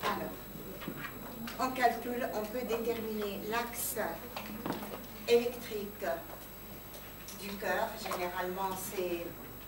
Alors, en calcul, on peut déterminer l'axe électrique du cœur. Généralement, c'est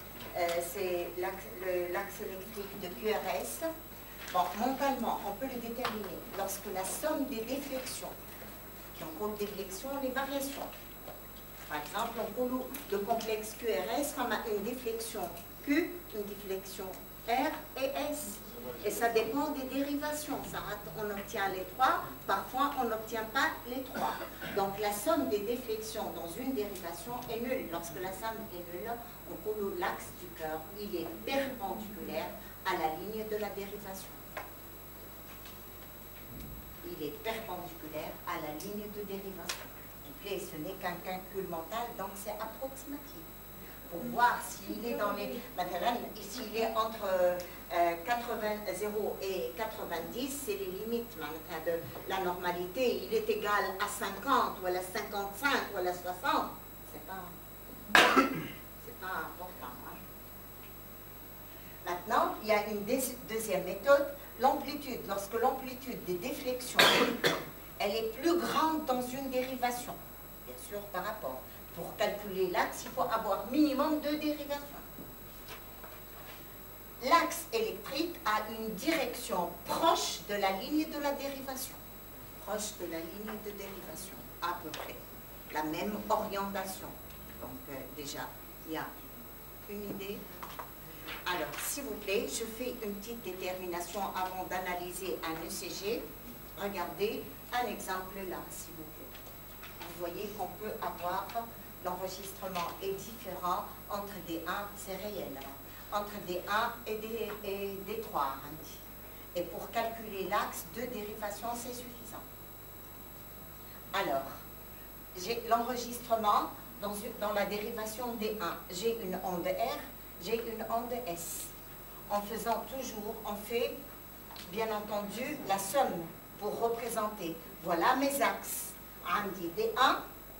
l'axe électrique de QRS. Bon, mentalement, on peut le déterminer lorsque la somme des déflexions, qui englobe déflexion, les variations. Par exemple, on peut le complexe QRS comme une déflexion Q, une déflexion R et S. Et ça dépend des dérivations. On obtient les trois, parfois on n'obtient pas les trois. Donc la somme des déflexions dans une dérivation est nulle. Lorsque la somme est nulle, on peut l'axe du cœur, il est perpendiculaire à la ligne de la dérivation. Il est perpendiculaire à la ligne de dérivation. Et ce n'est qu'un calcul mental, donc c'est approximatif. Pour voir s'il est dans les... Maintenant, ici, il est entre 0 et 90, c'est les limites de la normalité. Il est égal à 50, ou à la 55, ou à la 60. C'est pas important. Hein. Maintenant, il y a une deuxième méthode, l'amplitude. Lorsque l'amplitude des déflexions, elle est plus grande dans une dérivation, bien sûr, par rapport. Pour calculer l'axe, il faut avoir minimum 2 dérivations. L'axe électrique a une direction proche de la ligne de la dérivation. Proche de la ligne de dérivation, à peu près. La même orientation. Donc déjà, il y a une idée. Alors, s'il vous plaît, je fais une petite détermination avant d'analyser un ECG. Regardez un exemple là, s'il vous plaît. Vous voyez qu'on peut avoir... L'enregistrement est différent entre des 1, c'est réel, entre des 1 et des 3. Et pour calculer l'axe, 2 dérivations, c'est suffisant. Alors, j'ai l'enregistrement dans la dérivation des 1. J'ai une onde R, j'ai une onde S. En faisant toujours, on fait, bien entendu, la somme pour représenter. Voilà mes axes. On dit des 1,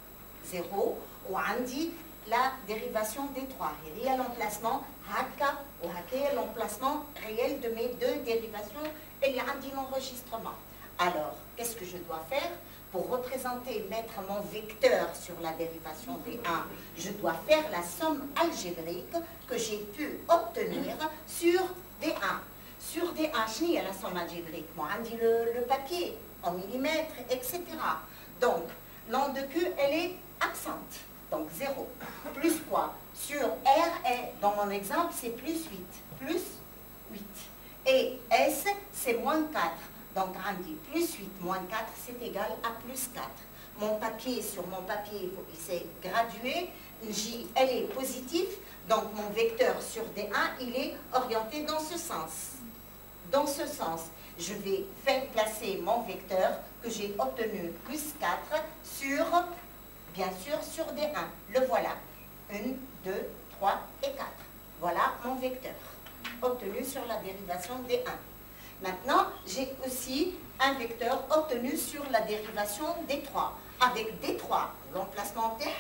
0, ou on dit la dérivation des 3. Il y a l'emplacement haka ou haka, l'emplacement réel de mes 2 dérivations, et il y a l'enregistrement. Alors, qu'est-ce que je dois faire pour représenter, mettre mon vecteur sur la dérivation des 1? Je dois faire la somme algébrique que j'ai pu obtenir sur des 1. Sur des 1, je n'ai la somme algébrique. Moi, on dit le papier en millimètres, etc. Donc, l'onde Q, elle est absente. Donc 0. Plus quoi? Sur R, dans mon exemple, c'est plus 8. Plus 8. Et S, c'est moins 4. Donc on dit plus 8 moins 4, c'est égal à plus 4. Mon papier, sur mon papier, c'est gradué. J, elle est positive. Donc mon vecteur sur D1, il est orienté dans ce sens. Dans ce sens, je vais faire placer mon vecteur que j'ai obtenu plus 4 sur... Bien sûr, sur des 1. Le voilà. 1, 2, 3 et 4. Voilà mon vecteur, obtenu sur la dérivation des 1. Maintenant, j'ai aussi un vecteur obtenu sur la dérivation des 3. Avec des 3, l'emplacement T,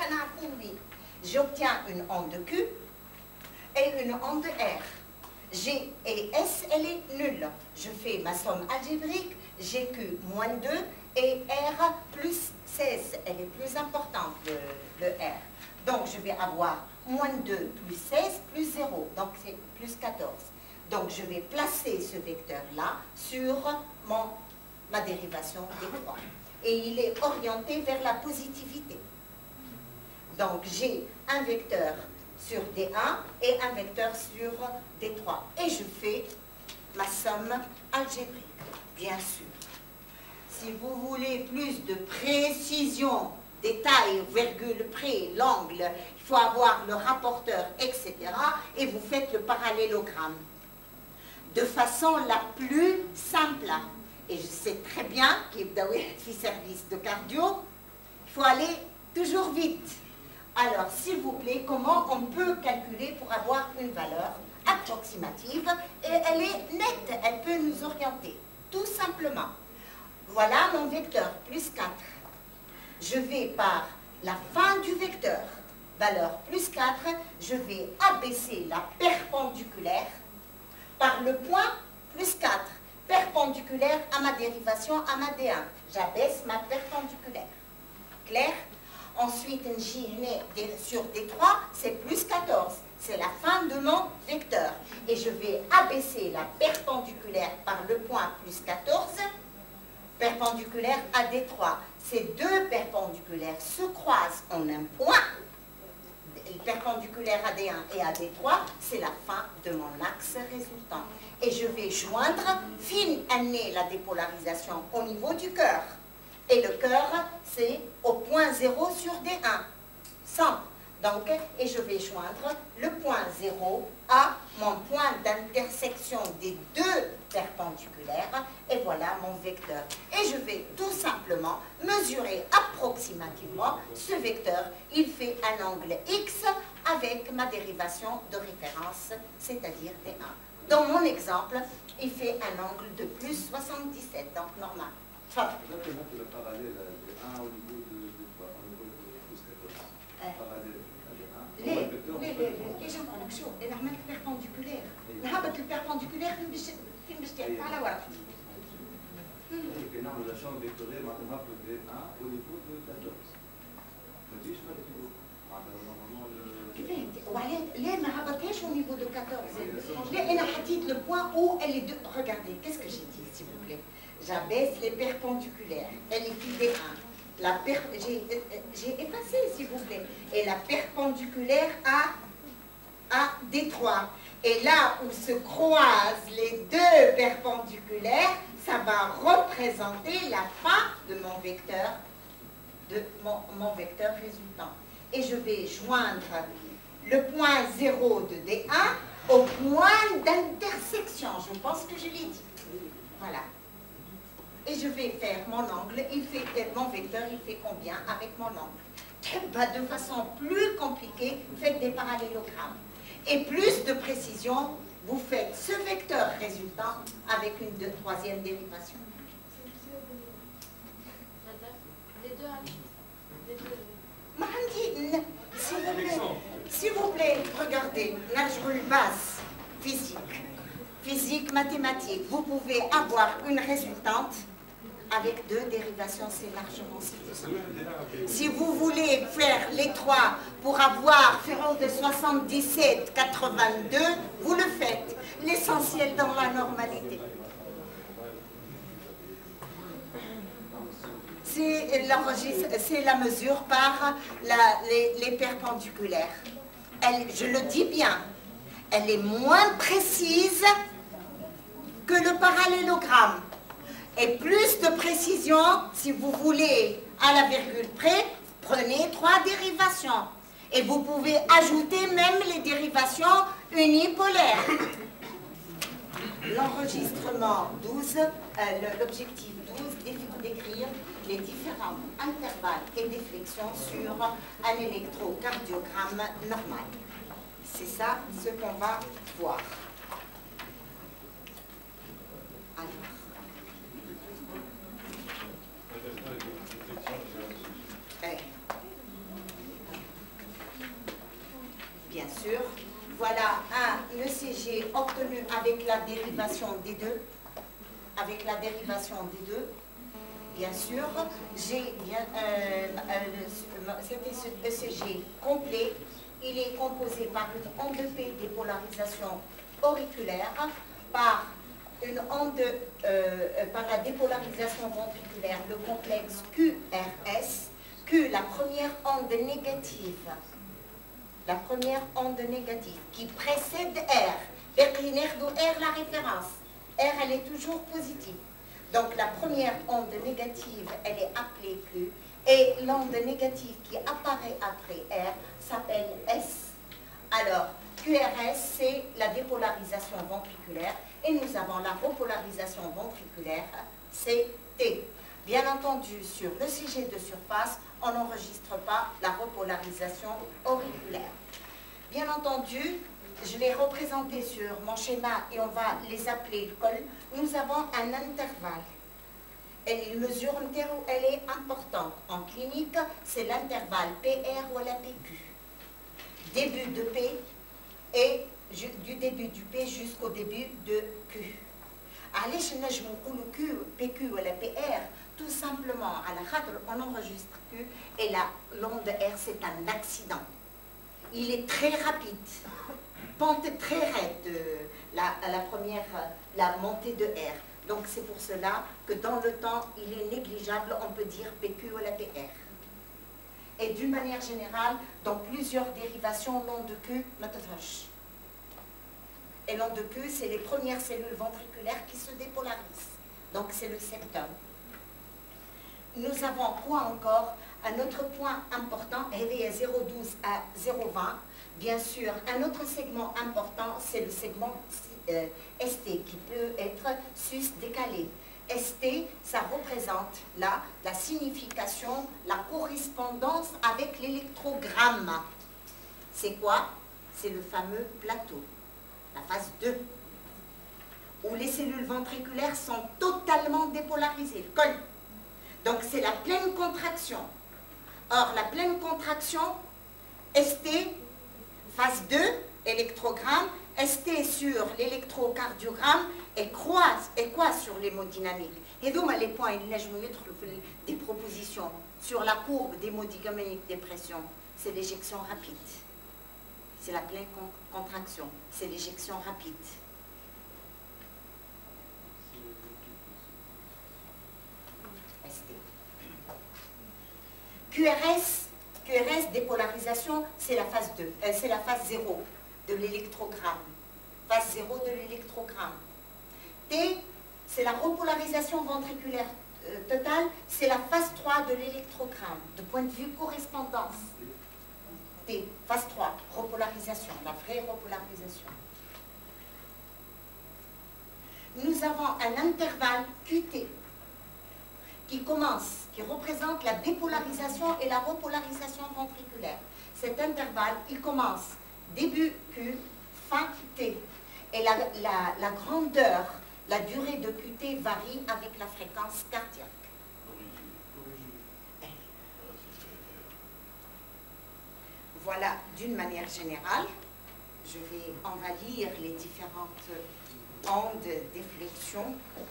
j'obtiens une onde Q et une onde R. G et S, elle est nulle. Je fais ma somme algébrique, GQ moins 2 et R plus 16. Elle est plus importante, le R. Donc, je vais avoir moins 2 plus 16 plus 0. Donc, c'est plus 14. Donc, je vais placer ce vecteur-là sur ma dérivation des 3. Et il est orienté vers la positivité. Donc, j'ai un vecteur sur D1 et un vecteur sur D3. Et je fais ma somme algébrique, bien sûr. Si vous voulez plus de précision, détail, virgule près, l'angle, il faut avoir le rapporteur, etc. Et vous faites le parallélogramme de façon la plus simple. Et je sais très bien qu'il y a service de cardio, il faut aller toujours vite. Alors, s'il vous plaît, comment on peut calculer pour avoir une valeur approximative et elle est nette, elle peut nous orienter, tout simplement. Voilà mon vecteur, plus 4. Je vais par la fin du vecteur, valeur plus 4, je vais abaisser la perpendiculaire par le point plus 4. perpendiculaire à ma dérivation à ma D1. J'abaisse ma perpendiculaire. Clair? Ensuite, J sur D3, c'est plus 14. C'est la fin de mon vecteur. Et je vais abaisser la perpendiculaire par le point plus 14, perpendiculaire à D3. Ces deux perpendiculaires se croisent en un point. Perpendiculaire à D1 et à D3, c'est la fin de mon axe résultant. Et je vais joindre, amener la dépolarisation au niveau du cœur. Et le cœur, c'est au point 0 sur D1. Simple. Donc, et je vais joindre le point 0 à mon point d'intersection des deux perpendiculaires. Et voilà mon vecteur. Et je vais tout simplement mesurer approximativement ce vecteur. Il fait un angle X avec ma dérivation de référence, c'est-à-dire D1. Dans mon exemple, il fait un angle de plus 77, donc normal. Là, tu as le parallèle D1 au niveau de quoi? Au niveau de plus 14. Parallèle. ليش نقول لك شوف انا عملت بيربنديكولير نهبط البيربنديكولير فين باش تعرف على ورا نعمل لا شون فيكتوريال معناتها نهبطوا D1 au niveau de 14 ما تجيش معناتها كيفاه وعلاه ليه ما هبطهاش au niveau de 14 ليه انا حطيت le point où elle est deux regardez qu'est-ce que j'ai dit s'il vous plaît j'abaisse les perpendiculaires elle est fil D1 j'ai effacé, s'il vous plaît. Et la perpendiculaire à D3. Et là où se croisent les deux perpendiculaires, ça va représenter la fin de mon vecteur, mon vecteur résultant. Et je vais joindre le point 0 de D1 au point d'intersection. Je pense que je l'ai dit. Voilà. Et je vais faire mon angle, mon vecteur, il fait combien avec mon angle? De façon plus compliquée, faites des parallélogrammes. Et plus de précision, vous faites ce vecteur résultant avec une troisième dérivation. S'il vous plaît, regardez, l'algèbre basse, physique, mathématique, vous pouvez avoir une résultante avec deux dérivations, c'est largement suffisant. Si vous voulez faire les trois pour avoir Ferrand de 77, 82, vous le faites. L'essentiel dans la normalité. C'est la mesure par les perpendiculaires. Je le dis bien, elle est moins précise que le parallélogramme. Et plus de précision, si vous voulez, à la virgule près, prenez 3 dérivations. Et vous pouvez ajouter même les dérivations unipolaires. L'enregistrement 12, l'objectif 12, d'écrire les différents intervalles et déflexions sur un électrocardiogramme normal. C'est ça ce qu'on va voir. Alors. Bien sûr, voilà un ECG obtenu avec la dérivation des deux. Avec la dérivation des deux, bien sûr, j'ai cet ECG complet. Il est composé par une onde P dépolarisation auriculaire, par une onde, par la dépolarisation ventriculaire, le complexe QRS, Q, la première onde négative qui précède R. R, la référence. R, elle est toujours positive. Donc la première onde négative, elle est appelée Q. Et l'onde négative qui apparaît après R s'appelle S. Alors, QRS, c'est la dépolarisation ventriculaire. Et nous avons la repolarisation ventriculaire, c'est T. Bien entendu, sur le CG de surface, on n'enregistre pas la repolarisation auriculaire. Bien entendu, je l'ai représenté sur mon schéma et on va les appeler le col. Nous avons un intervalle. Et une mesure elle est importante. En clinique, c'est l'intervalle PR ou la PQ. Début de P et du début du P jusqu'au début de Q. علاش نجمو نقولوا PQ ولا PR tout simplement à la khatre on enregistre Q et la l'onde R c'est un accident. Il est très rapide, pente très raide, la montée de R. Donc c'est pour cela que dans le temps il est négligeable, on peut dire PQ ou la PR. Et d'une manière générale, dans plusieurs dérivations, l'onde Q ما تظهرش. Et l'onde Q, c'est les premières cellules ventriculaires qui se dépolarisent. Donc c'est le septum. Nous avons quoi encore? Un autre point important, est 0,12 à 0,20. Bien sûr, un autre segment important, c'est le segment ST, qui peut être sus-décalé. ST, ça représente là la signification, la correspondance avec l'électrogramme. C'est quoi? C'est le fameux plateau, la phase 2, où les cellules ventriculaires sont totalement dépolarisées, le col. Donc c'est la pleine contraction. Or, la pleine contraction, ST, phase 2, électrogramme, ST sur l'électrocardiogramme et quoi sur l'hémodynamique. Et donc, les points, des propositions sur la courbe d'hémodynamique des pressions, c'est l'éjection rapide. C'est la pleine contraction, c'est l'éjection rapide. QRS, dépolarisation, c'est la phase 2, c'est la phase 0 de l'électrogramme. Phase 0 de l'électrogramme. T, c'est la repolarisation ventriculaire totale, c'est la phase 3 de l'électrogramme, de point de vue correspondance. T, phase 3, repolarisation, la vraie repolarisation. Nous avons un intervalle QT qui représente la dépolarisation et la repolarisation ventriculaire. Cet intervalle, il commence début Q, fin T. Et la grandeur, la durée de QT varie avec la fréquence cardiaque. Voilà, d'une manière générale, on va lire les différentes ondes d'efflexion.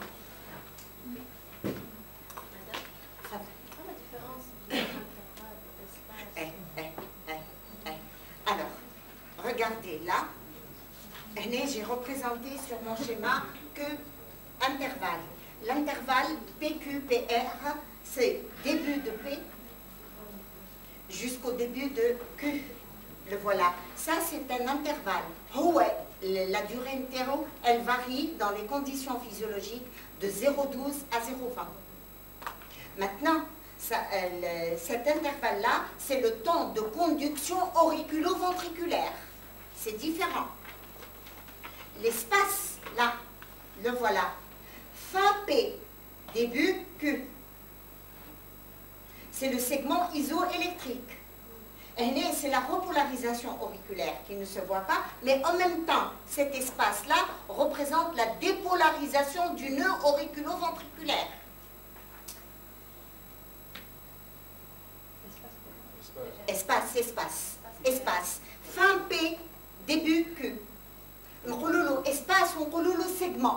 Alors, regardez là, j'ai représenté sur mon schéma que intervalle. L'intervalle PQ-PR, c'est début de P jusqu'au début de Q. Le voilà. Ça, c'est un intervalle. La durée interro, elle varie dans les conditions physiologiques de 0,12 à 0,20. Maintenant, cet intervalle-là, c'est le temps de conduction auriculo-ventriculaire. C'est différent. L'espace, là, le voilà. Fin P, début Q. C'est le segment isoélectrique. Et c'est la repolarisation auriculaire qui ne se voit pas, mais en même temps, cet espace-là représente la dépolarisation du nœud auriculo-ventriculaire. Espace. Fin P, début Q. نقولوا espace ونقولوا segment.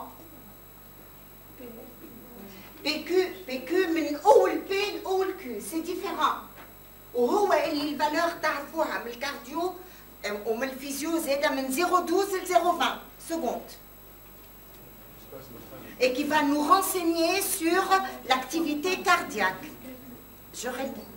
PQ من أول P لأول Q, c'est différent. وهو اللي الفالور تعرفوها من الكارديو ومن الفيزيو زاده من 0,12 ل 0,20 secondes. Et qui va nous renseigner sur l'activité cardiaque. Je répète.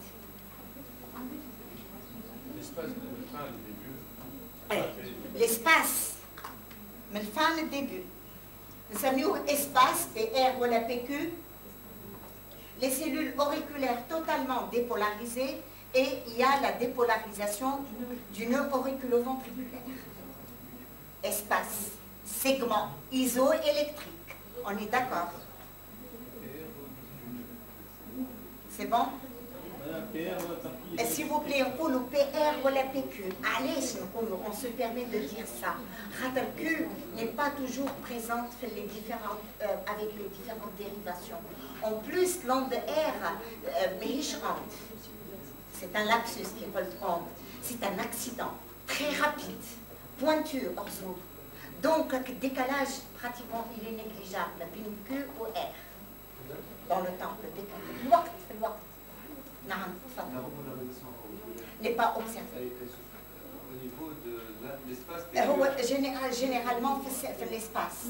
L'espace, من الفان للديبي نسميوه espace PR ولا PQ. Les cellules auriculaires totalement dépolarisées et il y a la dépolarisation du nœud auriculo-ventriculaire. Espace, segment isoélectrique. On est d'accord? C'est bon? Et s'il vous plaît, on parle PR ou la PQ. Allez, on se permet de dire ça. La Q n'est pas toujours présente avec les différentes dérivations. En plus, l'onde R, c'est un lapsus qui est pas le onde. C'est un accident très rapide, pointure, Donc, le décalage, pratiquement, il est négligeable. Q ou R. Dans le temps, le décalage. La repolarisation n'est pas observé. au niveau de l'espace. Généralement, في l'espace.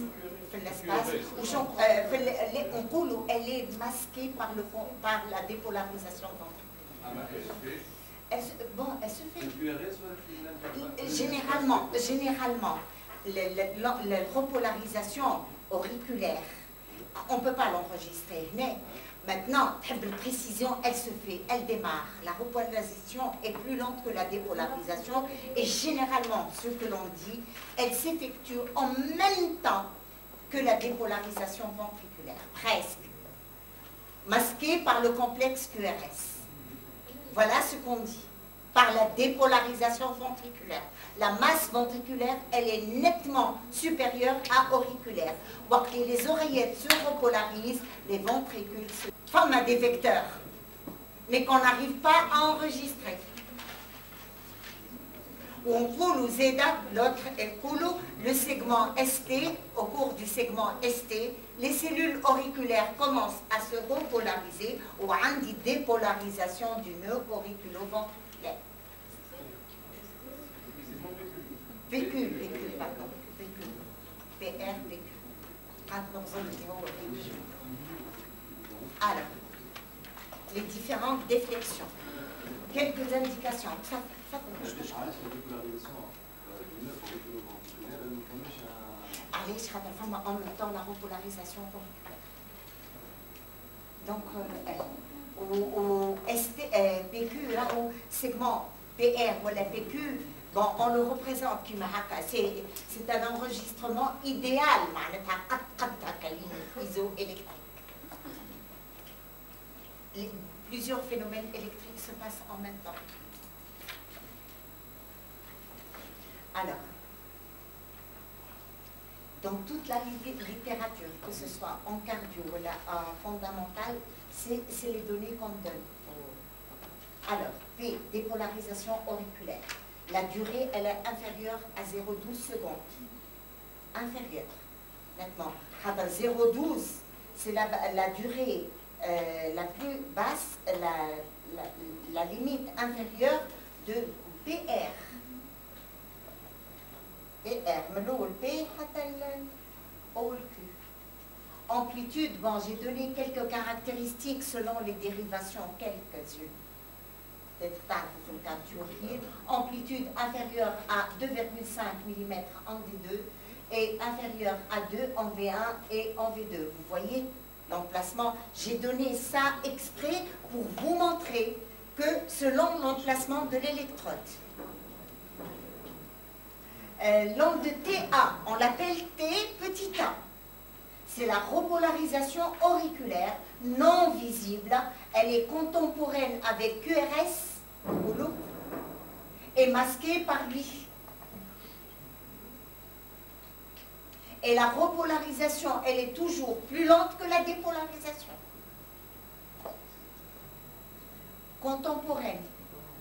Elle est masquée par la dépolarisation ventriculaire. Elle se fait. Généralement, la repolarisation auriculaire, on ne peut pas l'enregistrer. Mais maintenant, la précision, elle se fait, elle démarre. La repolarisation est plus lente que la dépolarisation et généralement, ce que l'on dit, elle s'effectue en même temps que la dépolarisation ventriculaire, presque, masquée par le complexe QRS. Voilà ce qu'on dit, par la dépolarisation ventriculaire. La masse ventriculaire, elle est nettement supérieure à auriculaire. Donc les oreillettes se repolarisent, les ventricules se forment à des vecteurs, mais qu'on n'arrive pas à enregistrer. On coule ou Zeta, l'autre est coule, le segment ST, au cours du segment ST, les cellules auriculaires commencent à se repolariser ou à une dépolarisation du nœud auriculo-ventriculaire. PQ, pardon, PQ, PR, PQ. Alors, les différentes déflexions. Quelques indications. En même temps la repolarisation auriculaire. Donc, au PQ, là, au segment PR ou la PQ, bon, on le représente comme c'est un enregistrement idéal, isoélectrique. Plusieurs phénomènes électriques se passent en même temps. Alors, dans toute la littérature, que ce soit en cardio ou en fondamental, c'est les données qu'on donne. Alors, P, dépolarisation auriculaire. La durée, elle est inférieure à 0,12 secondes. Inférieure, nettement. 0,12, c'est la durée la plus basse, la limite inférieure de PR. PR, le P, le Q. Amplitude, bon, j'ai donné quelques caractéristiques selon les dérivations, quelques-unes. Amplitude inférieure à 2,5 mm en D2 et inférieure à 2 en V1 et en V2. Vous voyez l'emplacement. J'ai donné ça exprès pour vous montrer que selon l'emplacement de l'électrode. L'onde de TA, on l'appelle T petit a. C'est la repolarisation auriculaire non visible. Elle est contemporaine avec QRS et masquée par lui. Et la repolarisation, elle est toujours plus lente que la dépolarisation. Contemporaine,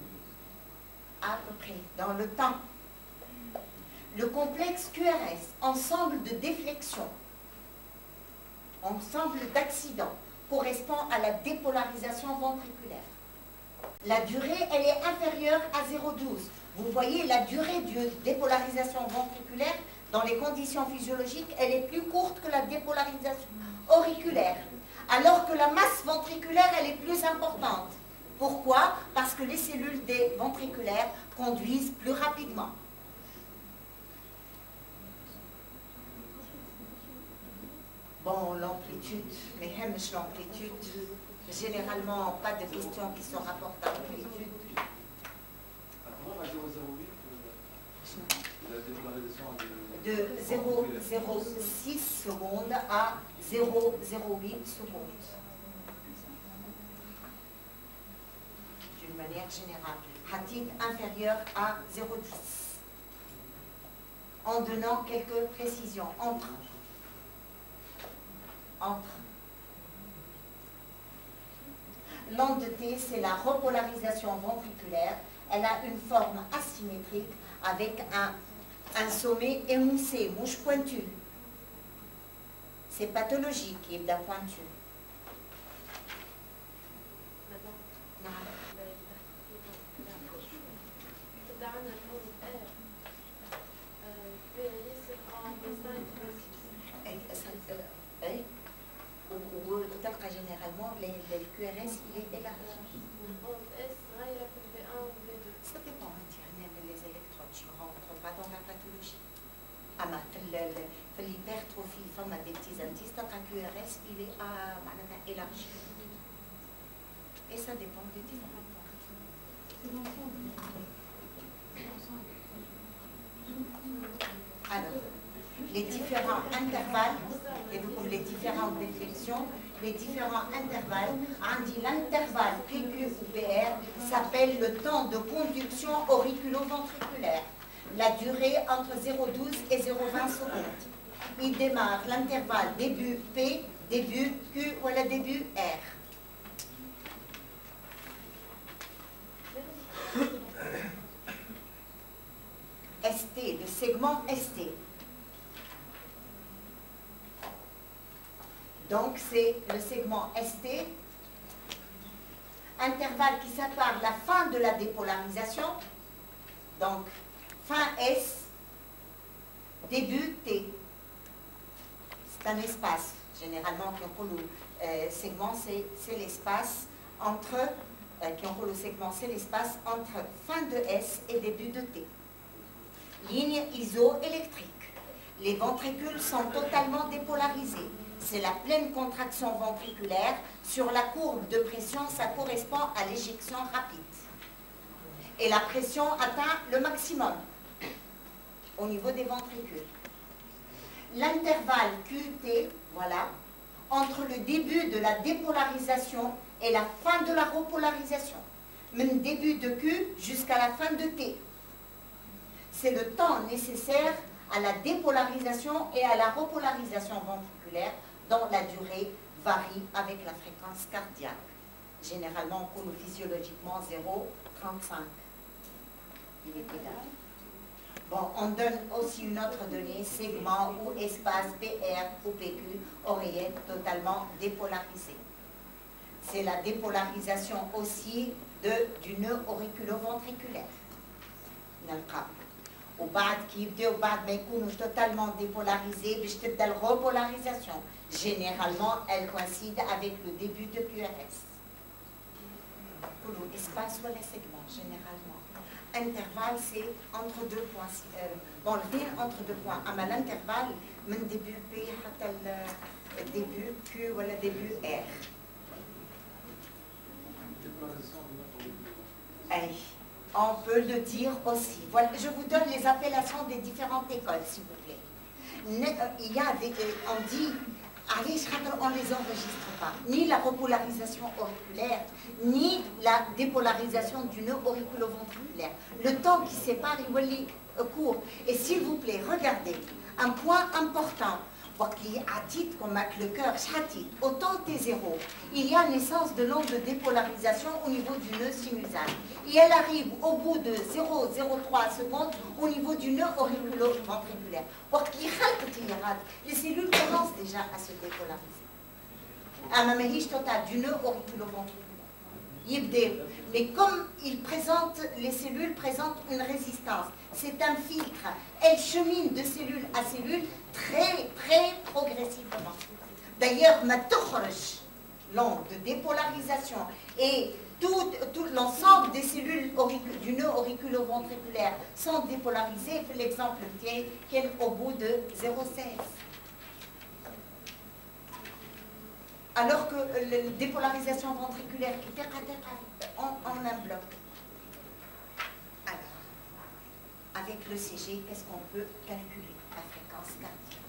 à peu près, dans le temps. Le complexe QRS, ensemble de déflexion, ensemble d'accidents, correspond à la dépolarisation ventriculaire. La durée, elle est inférieure à 0,12. Vous voyez, la durée de dépolarisation ventriculaire, dans les conditions physiologiques, elle est plus courte que la dépolarisation auriculaire. Alors que la masse ventriculaire, elle est plus importante. Pourquoi? Parce que les cellules ventriculaires conduisent plus rapidement. Bon, l'amplitude, mais l'amplitude, généralement, pas de questions qui se rapportent à l'amplitude. De 0,06 secondes à 0,08 secondes. D'une manière générale. Hadith inférieur à 0,10. En donnant quelques précisions. Entre. L'onde de T, c'est la repolarisation ventriculaire. Elle a une forme asymétrique avec un sommet émoussé, mouche pointue. C'est pathologique, il est pointu. Généralement, le QRS, il est élargi. Ça dépend, les électrodes, je ne rentre pas dans la pathologie. L'hypertrophie, il y a des petits indices, donc un QRS, il est élargi. Et ça dépend des différents points. Alors, les différents intervalles, et donc les différentes déflexions, les différents intervalles, on dit l'intervalle PQ ou PR s'appelle le temps de conduction auriculo-ventriculaire. La durée entre 0,12 et 0,20 secondes. Il démarre l'intervalle début P, début Q ou le début R. ST, le segment ST. Donc c'est le segment ST, intervalle qui sépare la fin de la dépolarisation, donc fin S, début T. C'est un espace, généralement, qui encoule le segment, c'est l'espace entre, entre fin de S et début de T. Ligne isoélectrique. Les ventricules sont totalement dépolarisés. C'est la pleine contraction ventriculaire. Sur la courbe de pression, ça correspond à l'éjection rapide. Et la pression atteint le maximum au niveau des ventricules. L'intervalle QT, voilà, entre le début de la dépolarisation et la fin de la repolarisation. Même début de Q jusqu'à la fin de T. C'est le temps nécessaire à la dépolarisation et à la repolarisation ventriculaire dont la durée varie avec la fréquence cardiaque. Généralement, on coule physiologiquement 0,35. Il est là. Bon, on donne aussi une autre donnée, segment ou espace PR ou PQ, oreillette totalement dépolarisée. C'est la dépolarisation aussi du nœud auriculo-ventriculaire. وبعد كي يبداو بعد ما يكونوا totalement dépolarisés باش تبدا الرepolarisation. Généralement, elle coïncide avec le début de QRS. كله espace ولا segment généralement. Intervalle, c'est entre deux points. Bon, le dire entre deux points. أما l'intervalle من début P حتى le début Q ولا début R. Aïe. On peut le dire aussi. Voilà, je vous donne les appellations des différentes écoles, s'il vous plaît. Il y a on dit, allez, on ne les enregistre pas. Ni la repolarisation auriculaire, ni la dépolarisation du nœud auriculo-ventriculaire. Le temps qui sépare, il est court. Et s'il vous plaît, regardez, un point important. Comme avec le cœur, au temps T0, il y a naissance de l'onde de dépolarisation au niveau du nœud sinusal. Et elle arrive au bout de 0,03 secondes au niveau du nœud auriculo-ventriculaire. Les cellules commencent déjà à se dépolariser. À ma total du nœud auriculo-ventriculaire. Mais comme les cellules présentent une résistance, c'est un filtre. Elles cheminent de cellule à cellule très, très progressivement. D'ailleurs, ma l'onde de dépolarisation et tout l'ensemble des cellules du nœud auriculo-ventriculaire sont dépolarisées. L'exemple qui est au bout de 0,16. Alors que la dépolarisation ventriculaire qui est en un bloc. Alors, avec le CG, qu'est-ce qu'on peut calculer? La fréquence cardiaque.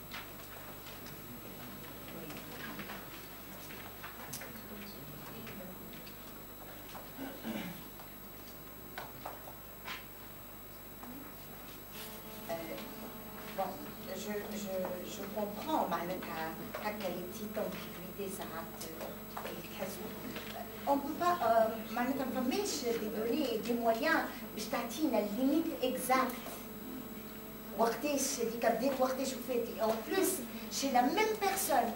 Bon, je comprends à quelle petite ambiguïté ça a. On ne peut pas des données et des moyens, je t'attire la limite exacte. وقتاش هذيك بدات وقتاش وفاتي. En plus, chez la même personne.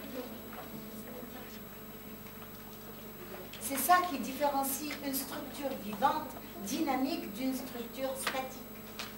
C'est ça qui différencie une structure vivante, dynamique, d'une structure statique.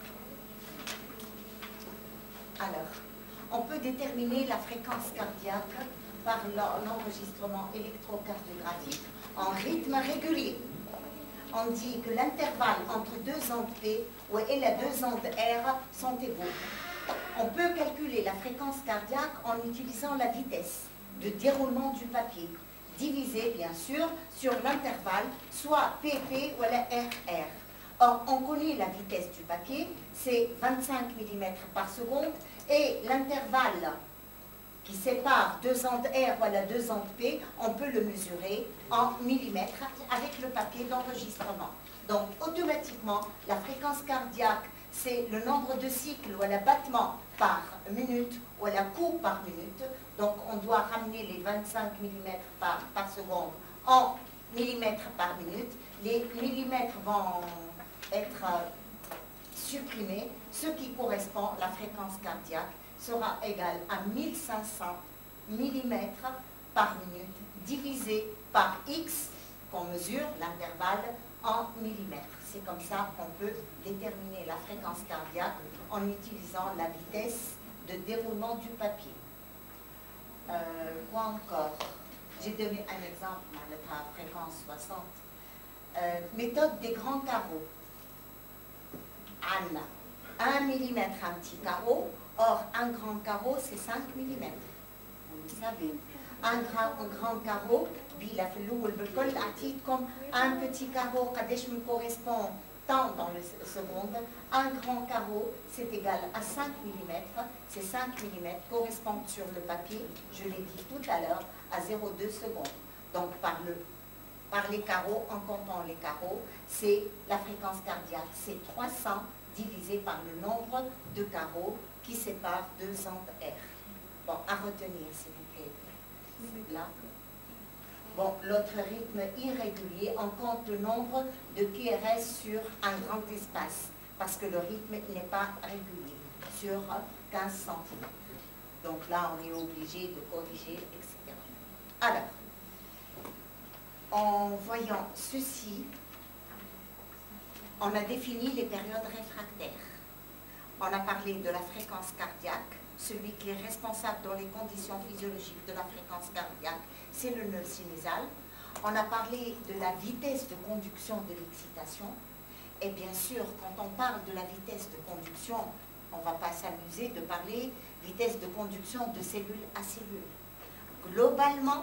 Alors, on peut déterminer la fréquence cardiaque par l'enregistrement électrocardiographique en rythme régulier. On dit que l'intervalle entre deux ondes P et les deux ondes R sont égaux. On peut calculer la fréquence cardiaque en utilisant la vitesse de déroulement du papier, divisée bien sûr sur l'intervalle, soit PP ou la RR. Or, on connaît la vitesse du papier, c'est 25 mm par seconde, et l'intervalle qui sépare deux ondes R ou la deux ondes P, on peut le mesurer en millimètres avec le papier d'enregistrement. Donc, automatiquement, la fréquence cardiaque, c'est le nombre de cycles ou la battement par minute ou la coup par minute. Donc, on doit ramener les 25 mm par seconde en millimètres par minute. Les millimètres vont être supprimés, ce qui correspond à la fréquence cardiaque sera égal à 1500 mm par minute divisé par X, qu'on mesure l'intervalle en millimètres. C'est comme ça qu'on peut déterminer la fréquence cardiaque en utilisant la vitesse de déroulement du papier. Quoi encore? J'ai donné un exemple, la fréquence 60. Méthode des grands carreaux. Anna. 1 mm un petit carreau, or un grand carreau c'est 5 mm. Vous le savez. Un grand carreau, comme un petit carreau, qui me correspond tant dans le seconde. Un grand carreau c'est égal à 5 mm. Ces 5 mm correspondent sur le papier, je l'ai dit tout à l'heure, à 0,2 secondes. Donc par les carreaux, en comptant les carreaux, c'est la fréquence cardiaque, c'est 300 divisé par le nombre de carreaux qui séparent deux ondes R. Bon, à retenir, s'il vous plaît. Là. Bon, l'autre rythme irrégulier, on compte le nombre de QRS sur un grand espace, parce que le rythme n'est pas régulier, sur 15 cm. Donc là, on est obligé de corriger, etc. Alors, en voyant ceci, on a défini les périodes réfractaires. On a parlé de la fréquence cardiaque. Celui qui est responsable dans les conditions physiologiques de la fréquence cardiaque, c'est le nœud sinusal. On a parlé de la vitesse de conduction de l'excitation. Et bien sûr, quand on parle de la vitesse de conduction, on ne va pas s'amuser de parler vitesse de conduction de cellule à cellule. Globalement,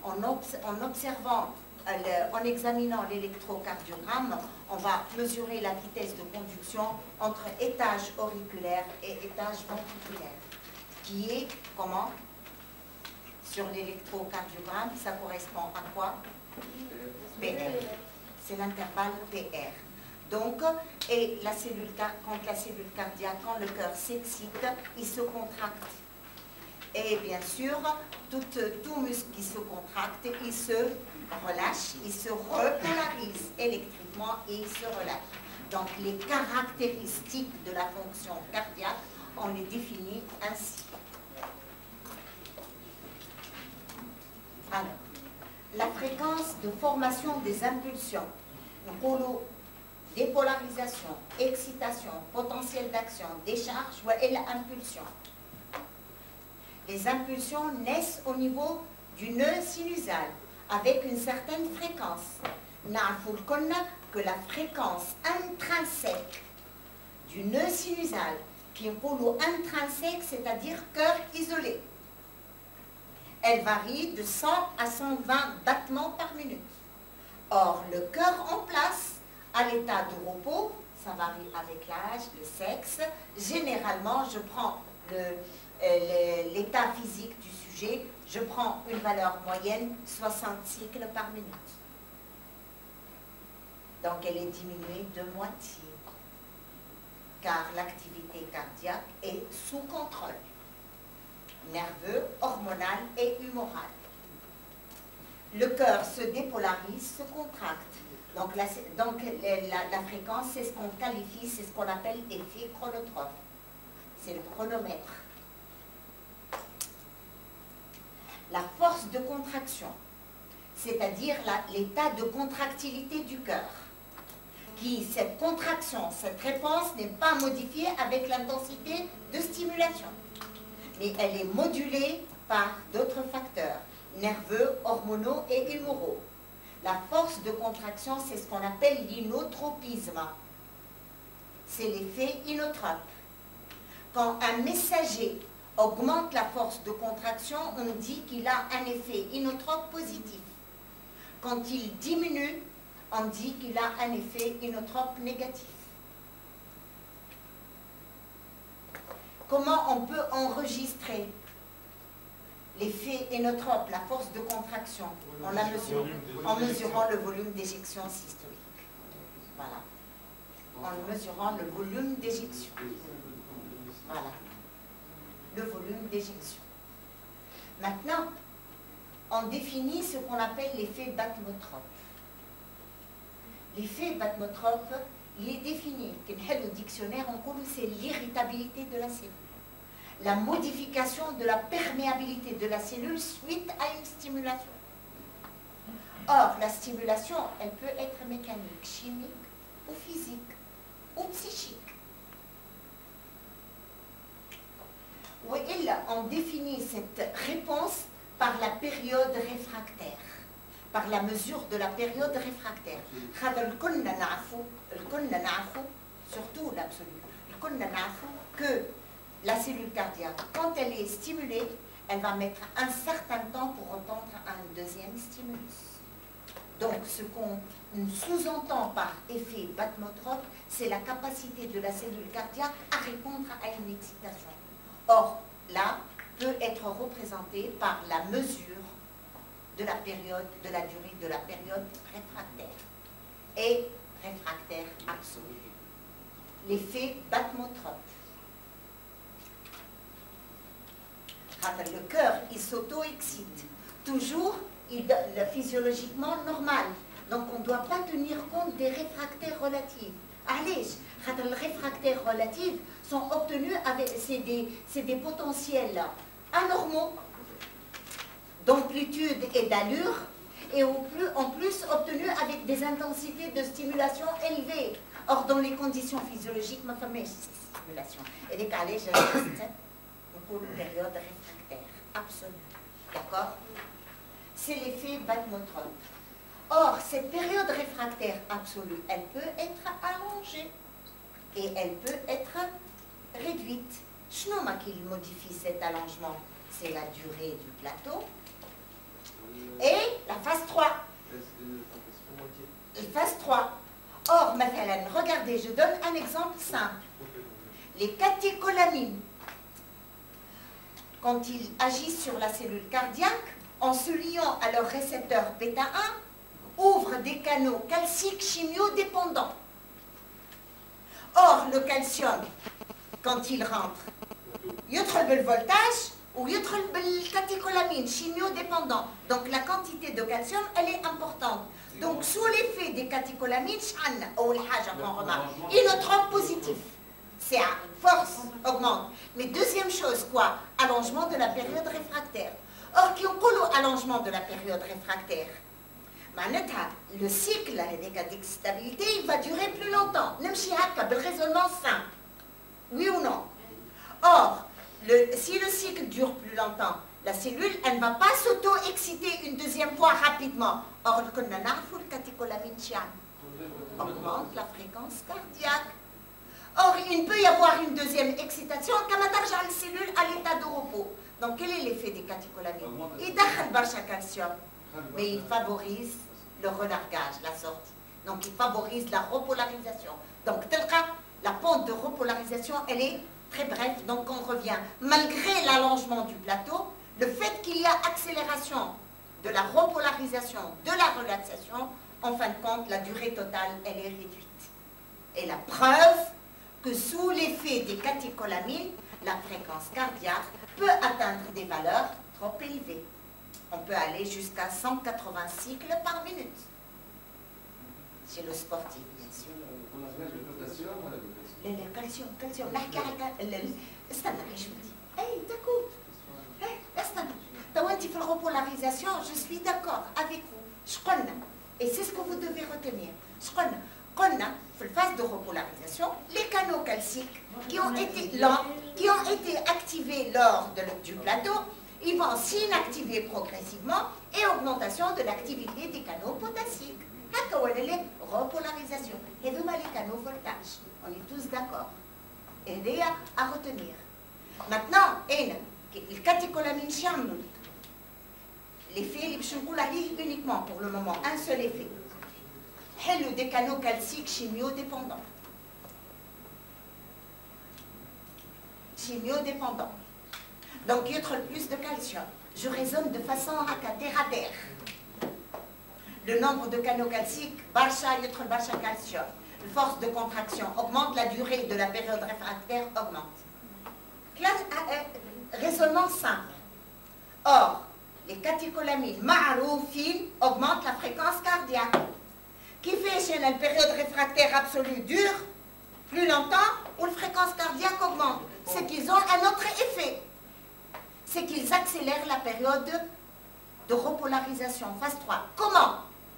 en examinant l'électrocardiogramme, on va mesurer la vitesse de conduction entre étage auriculaire et étage ventriculaire, qui est comment? Sur l'électrocardiogramme, ça correspond à quoi? PR. C'est l'intervalle PR. Donc, et la cellule, quand la cellule cardiaque, quand le cœur s'excite, il se contracte. Et bien sûr, tout muscle qui se contracte, il se relâche, il se repolarise électriquement et il se relâche. Donc les caractéristiques de la fonction cardiaque, on les définit ainsi. Alors, la fréquence de formation des impulsions, dépolarisation, excitation, potentiel d'action, décharge et l'impulsion. Les impulsions naissent au niveau du nœud sinusal avec une certaine fréquence. Nous connaissons que la fréquence intrinsèque du nœud sinusal, qui est intrinsèque, c'est-à-dire cœur isolé, elle varie de 100 à 120 battements par minute. Or, le cœur en place, à l'état de repos, ça varie avec l'âge, le sexe. Généralement, je prends l'état physique du sujet, je prends une valeur moyenne, 60 cycles par minute. Donc elle est diminuée de moitié, car l'activité cardiaque est sous contrôle, nerveux, hormonal et humoral. Le cœur se dépolarise, se contracte. Donc la fréquence, c'est ce qu'on qualifie, c'est ce qu'on appelle effet chronotrophe. c'est le chronomètre. La force de contraction, c'est-à-dire l'état de contractilité du cœur, cette contraction, cette réponse n'est pas modifiée avec l'intensité de stimulation, mais elle est modulée par d'autres facteurs, nerveux, hormonaux et humoraux. La force de contraction, c'est ce qu'on appelle l'inotropisme. C'est l'effet inotrope. Quand un messager augmente la force de contraction, on dit qu'il a un effet inotrope positif. Quand il diminue, on dit qu'il a un effet inotrope négatif. Comment on peut enregistrer l'effet inotrope, la force de contraction, en mesurant le volume d'éjection systolique. Voilà. En mesurant le volume d'éjection. Voilà. Le volume d'éjection. Maintenant, on définit ce qu'on appelle l'effet batmotrope. L'effet batmotrope, il est défini, au dictionnaire, on dit c'est l'irritabilité de la cellule. La modification de la perméabilité de la cellule suite à une stimulation. Or, la stimulation, elle peut être mécanique, chimique ou physique ou psychique. Ou on définit cette réponse par la période réfractaire, par la mesure de la période réfractaire. Surtout l'absolu, que la cellule cardiaque, quand elle est stimulée, elle va mettre un certain temps pour entendre un deuxième stimulus. Donc, ce qu'on sous-entend par effet batmotrope, c'est la capacité de la cellule cardiaque à répondre à une excitation. Or, là, peut être représenté par la mesure de la période, de la durée de la période réfractaire et réfractaire absolu. L'effet batmotrope. Le cœur, il s'auto-excite. Toujours, physiologiquement normal. Donc, on ne doit pas tenir compte des réfractaires relatifs. Allez, les réfractaires relatifs sont obtenus avec, c'est des potentiels anormaux d'amplitude et d'allure, et en plus obtenus avec des intensités de stimulation élevées. Or, dans les conditions physiologiques, ma famille, c'est stimulation. Et les calés, je reste pour une période réfractaire absolue. D'accord? C'est l'effet batmotrope. Or, cette période réfractaire absolue, elle peut être allongée et elle peut être réduite. Schnouma qui modifie cet allongement, c'est la durée du plateau et la phase 3. La phase 3. Or, mathalan, regardez, je donne un exemple simple. Les catécholamines, quand ils agissent sur la cellule cardiaque, en se liant à leur récepteur bêta 1, ouvrent des canaux calciques chimiodépendants. Or, le calcium, quand il rentre, il y a le voltage ou il y a le catécholamine chimiodépendant. Donc, la quantité de calcium, elle est importante. Donc, sous l'effet des catécholamines, inotrope positif. C'est à force, augmente. Mais deuxième chose, quoi? Allongement de la période réfractaire. Or, qui ont allongement de la période réfractaire, le cycle d'excitabilité, il va durer plus longtemps. Le raisonnement simple. Oui ou non? Or, si le cycle dure plus longtemps, la cellule, elle ne va pas s'auto-exciter une deuxième fois rapidement. Or, le catécholamine augmente la fréquence cardiaque. Or, il peut y avoir une deuxième excitation quand la cellule à l'état de repos. Donc, quel est l'effet des catécholamines? Il donne le calcium, mais il favorise le relargage, la sortie. Donc, il favorise la repolarisation. Donc, tel cas, la pente de repolarisation, elle est très brève. Donc, on revient. Malgré l'allongement du plateau, le fait qu'il y a accélération de la repolarisation, de la relaxation, en fin de compte, la durée totale, elle est réduite. Et la preuve que sous l'effet des catécholamines, la fréquence cardiaque peut atteindre des valeurs trop élevées. On peut aller jusqu'à 180 cycles par minute. Chez le sportif, bien sûr. On a le potassium, لا كالسيوم نحكي على استنى عيش بدي اي تاكل استنى تو انت في الغوبولاريزاسيون جو سوي داكور افيك فو شقلنا et c'est ce que vous devez retenir قلنا في الphase de repolarisation les canaux calciques qui ont été lents qui ont été activés lors du plateau ils vont s'inactiver progressivement et augmentation de l'activité des canaux potassiques هكا ولا لا repolarisation هذوما les canaux voltage on est tous d'accord هذيا à retenir maintenant هنا الكاتيكولامين شنو l'effet اللي باش نقول عليه uniquement pour le moment un seul effet حلو des canaux calciques chimiodépendants donc il y a plus de calcium je raisonne de façon à terre à terre le nombre de canaux calciques barcha يدخل barcha calcium la force de contraction augmente la durée de la période réfractaire augmente raisonnement simple or les catécholamines معروفين augmentent la fréquence cardiaque qui fait chez la période réfractaire absolue dure plus longtemps où la fréquence cardiaque augmente c'est qu'ils ont un autre effet c'est qu'ils accélèrent la période de repolarisation phase 3 comment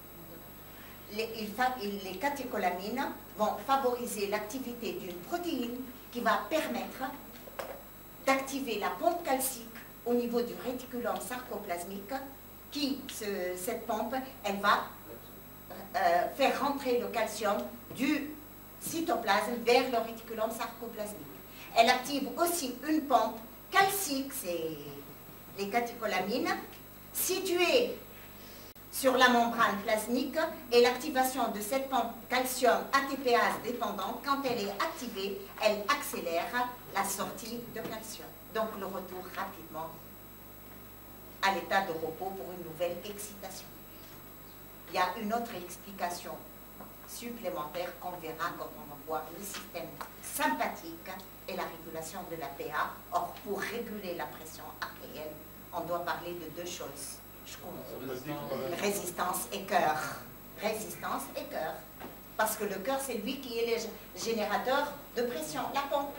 les catécholamines vont favoriser l'activité d'une protéine qui va permettre d'activer la pompe calcique au niveau du réticulum sarcoplasmique qui, cette pompe, elle va faire rentrer le calcium du cytoplasme vers le réticulum sarcoplasmique. Elle active aussi une pompe calcique, c'est les catécholamines, située sur la membrane plasmique et l'activation de cette pompe calcium ATPase dépendante, quand elle est activée, elle accélère la sortie de calcium. Donc le retour rapidement à l'état de repos pour une nouvelle excitation. Il y a une autre explication supplémentaire qu'on verra quand on va voir le système sympathique et la régulation de la PA. Or, pour réguler la pression artérielle, on doit parler de deux choses. Je comprends. Résistance et cœur. Résistance et cœur. Parce que le cœur, c'est lui qui est le générateur de pression, la pompe.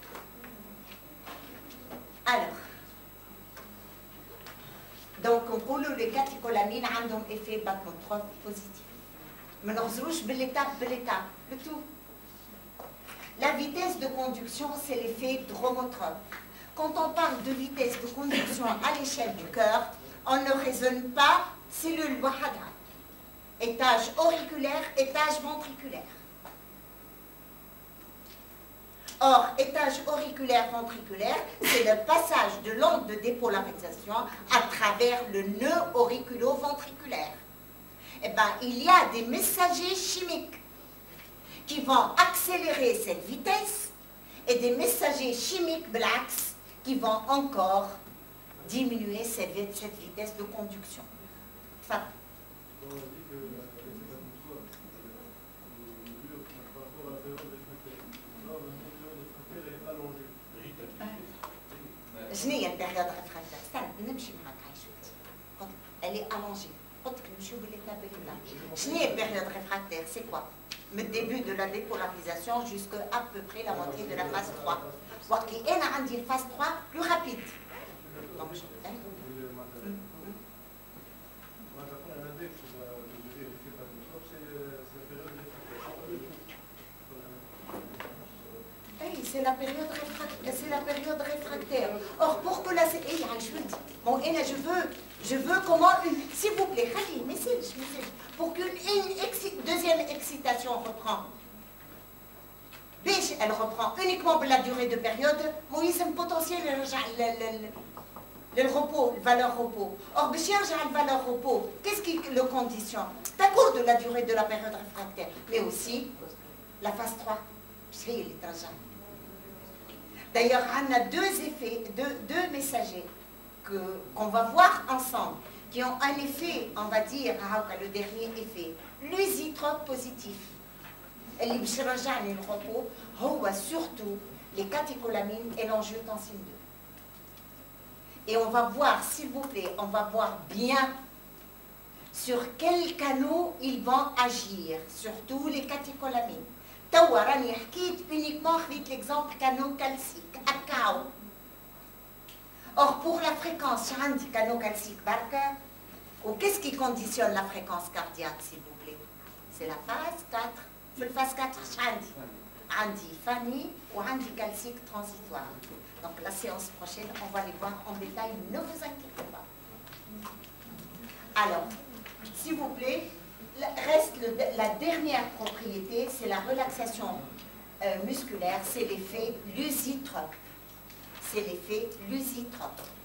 Alors, donc on dit que les catécholamines ont un effet bathmotrope positif. Mais nous ne l'étape, le tout. La vitesse de conduction, c'est l'effet dromotrope. Quand on parle de vitesse de conduction à l'échelle du cœur, on ne raisonne pas cellule wahada. Étage auriculaire, étage ventriculaire. Or, étage auriculaire-ventriculaire, c'est le passage de l'onde de dépolarisation à travers le nœud auriculo-ventriculaire. Eh bien, il y a des messagers chimiques qui vont accélérer cette vitesse et des messagers chimiques blax qui vont encore diminuer cette vitesse de conduction. Enfin, je n'ai une période réfractaire. Elle est allongée. Je n'ai une période réfractaire. C'est quoi? Le début de la dépolarisation jusqu'à à peu près la moitié de la phase 3. Voir qu'il y a une phase 3 plus rapide. Donc, c'est la période réfractaire. Or, pour que la... Bon, et là, je veux comment une... S'il vous plaît, pour qu'une deuxième excitation reprend. Elle reprend uniquement pour la durée de période, Moïse potentiel le repos, le valeur repos. Or, le valeur repos, qu'est-ce qui le conditionne? D'accord de la durée de la période réfractaire, mais aussi la phase 3. C'est d'ailleurs, on a deux effets, deux messagers qu'on va voir ensemble, qui ont un effet, on va dire, le dernier effet, l'usitrope positif. Et le repos, surtout les catécholamines et l'angiotensine 2. Et on va voir, s'il vous plaît, on va voir bien sur quels canaux ils vont agir, surtout les catécholamines. توا راني حكيت uniquement خذيت l'exemple canaux-calcique أكاو. Or pour la fréquence عندي canaux-calcique بركة. Ou qu'est-ce qui conditionne la fréquence cardiaque s'il vous plaît? C'est la phase 4. في الphase 4 عندي عندي فاني وعندي calcique transitoire. Donc la séance prochaine, on va les voir en détail, ne vous inquiétez pas. Alors, s'il vous plaît, reste la dernière propriété, c'est la relaxation musculaire, c'est l'effet lusitrope. C'est l'effet lusitrope.